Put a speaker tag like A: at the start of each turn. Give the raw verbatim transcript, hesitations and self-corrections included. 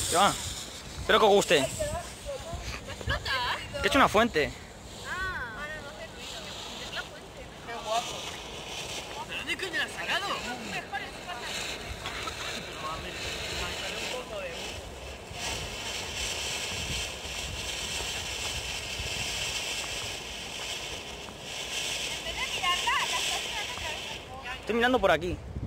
A: ¿Qué va? Espero que os guste. Que he hecho una fuente.
B: Ah, ahora no hace ruido. Es la fuente.
C: Qué guapo.
D: ¿De dónde coño la has sacado?
B: Mejor es pasa.
D: Pero a ver, sale un poco de...
B: En vez de mirarla, la estás mirando otra vez.
A: Estoy mirando por aquí.